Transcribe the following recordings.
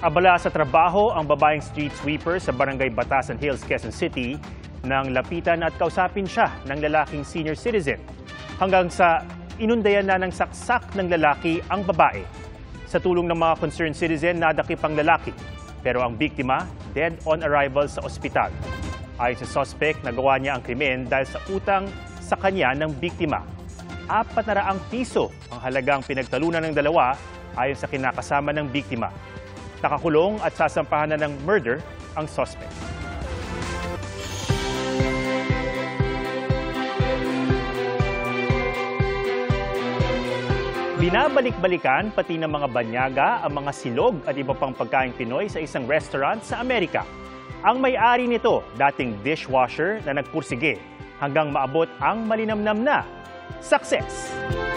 Abala sa trabaho ang babaeng street sweeper sa Barangay Batasan Hills, Quezon City nang lapitan at kausapin siya ng lalaking senior citizen hanggang sa inundayan na ng saksak ng lalaki ang babae. Sa tulong ng mga concerned citizen, nadakip ang lalaki pero ang biktima dead on arrival sa ospital. Ayon sa suspect, nagawa niya ang krimen dahil sa utang sa kanya ng biktima. 400 piso ang halagang pinagtalunan ng dalawa ayon sa kinakasama ng biktima. Nakakulong at sasampahan na ng murder ang suspect. Binabalik-balikan pati ng mga banyaga ang mga silog at iba pang pagkaing Pinoy sa isang restaurant sa Amerika. Ang may-ari nito, dating dishwasher na nagpursige hanggang maabot ang malinamnam na success.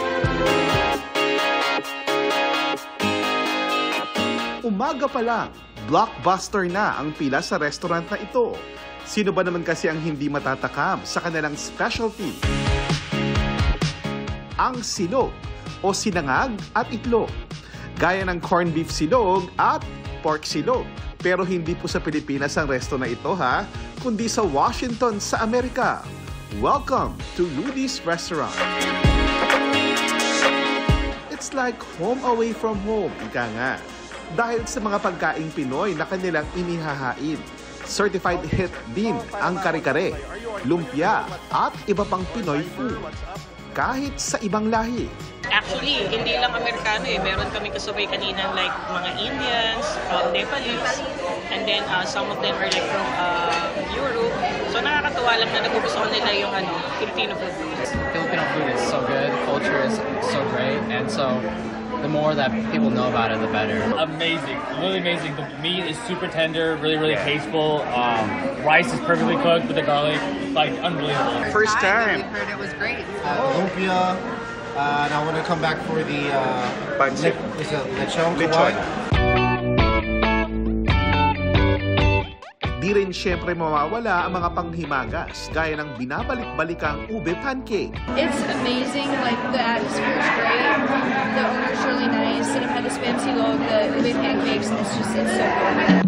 Umaga pa lang, blockbuster na ang pila sa restaurant na ito. Sino ba naman kasi ang hindi matatakam sa kanilang specialty? Ang silog o sinangag at itlog. Gaya ng corned beef silog at pork silog. Pero hindi po sa Pilipinas ang resto na ito kundi sa Washington sa Amerika. Welcome to Ludy's Restaurant. It's like home away from home, ika nga. Dahil sa mga pagkaing Pinoy na kanilang inihahain. Certified hit din ang kare-kare, lumpia at iba pang Pinoy food. Kahit sa ibang lahi. Actually, hindi lang Amerikano Meron kami kasabay kanina like mga Indians, Nepalese, and then some of them are like from Europe. So nakakatuwa lang na nagugustuhan nila yung Filipino food. Filipino food is so good, culture is so great, and so the more that people know about it, the better. Amazing, really amazing. The meat is super tender, really tasteful. Rice is perfectly cooked with the garlic, like unbelievable. First time. We heard it was great. Lumpia, and I want to come back for the lechon. Di rin siyempre mawawala ang mga panghimagas gaya ng binabalik-balikang ube pancake. It's amazing, like the atmosphere is great, the owner's really nice, and I've had the spam silog, the ube pancakes, and it's so good.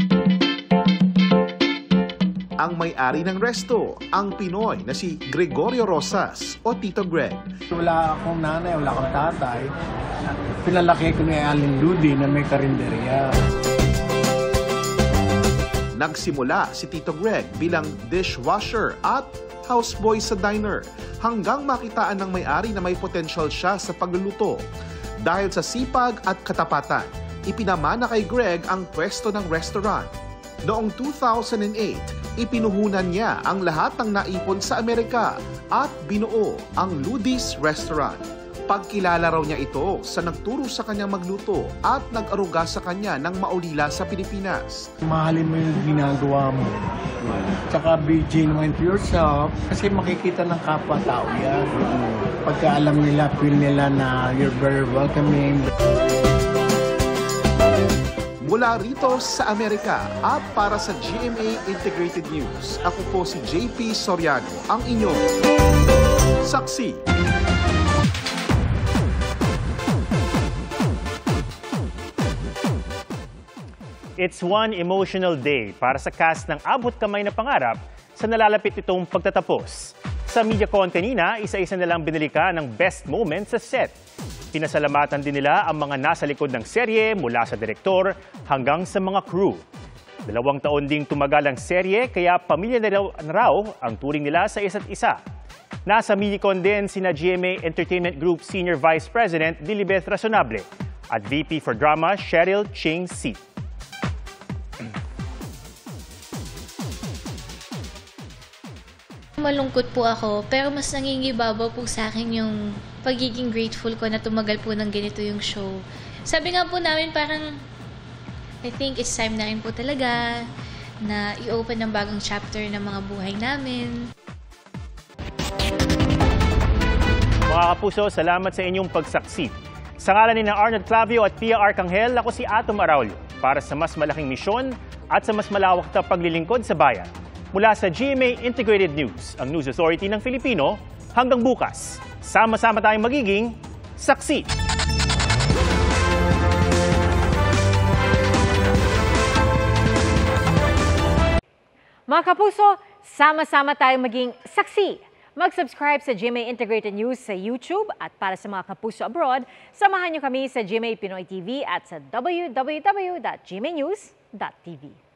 Ang may-ari ng resto, ang Pinoy na si Gregorio Rosas o Tito Greg. Wala akong nanay, wala akong tatay. Pinalaki ko ni Aling Ludi na may karinderya. Nagsimula si Tito Greg bilang dishwasher at houseboy sa diner hanggang makitaan ng may-ari na may potential siya sa pagluluto. Dahil sa sipag at katapatan, ipinamana kay Greg ang pwesto ng restaurant. Noong 2008, ipinuhunan niya ang lahat ng naipon sa Amerika at binuo ang Ludy's Restaurant. Pagkilala raw niya ito sa nagturo sa kanyang magluto at nag-aruga sa kanya ng maulila sa Pilipinas. Mahalin mo yung ginagawa mo. Tsaka be genuine to yourself kasi makikita ng kapwa-tao yan. Pagka alam nila, feel nila na you're very welcoming. Mula rito sa Amerika at para sa GMA Integrated News, ako po si JP Soriano, ang inyong saksi. It's one emotional day para sa cast ng Abot Kamay na Pangarap sa nalalapit itong pagtatapos. Sa MediaCon kanina, isa-isa nilang binilika ng best moments sa set. Pinasalamatan din nila ang mga nasa likod ng serye mula sa direktor hanggang sa mga crew. 2 taon ding tumagal ang serye kaya pamilya na raw ang turing nila sa isa't isa. Nasa MediaCon din sina GMA Entertainment Group Senior Vice President Lilibeth Razonable at VP for Drama Cheryl Ching Si. Malungkot po ako, pero mas nangingibabaw po sa akin yung pagiging grateful ko na tumagal po ng ganito yung show. Sabi nga po namin parang, I think it's time na rin po talaga na i-open ang bagong chapter ng mga buhay namin. Mga kapuso, salamat sa inyong pagsaksi. Sa ngalan ni Arnold Clavio at Pia Arcangel, ako si Atom Araulio para sa mas malaking misyon at sa mas malawak na paglilingkod sa bayan. Mula sa GMA Integrated News, ang News Authority ng Filipino, hanggang bukas, sama-sama tayong magiging saksi. Mga kapuso, sama-sama tayong maging saksi. Mag-subscribe sa GMA Integrated News sa YouTube at para sa mga kapuso abroad, samahan niyo kami sa GMA Pinoy TV at sa www.gmanews.tv.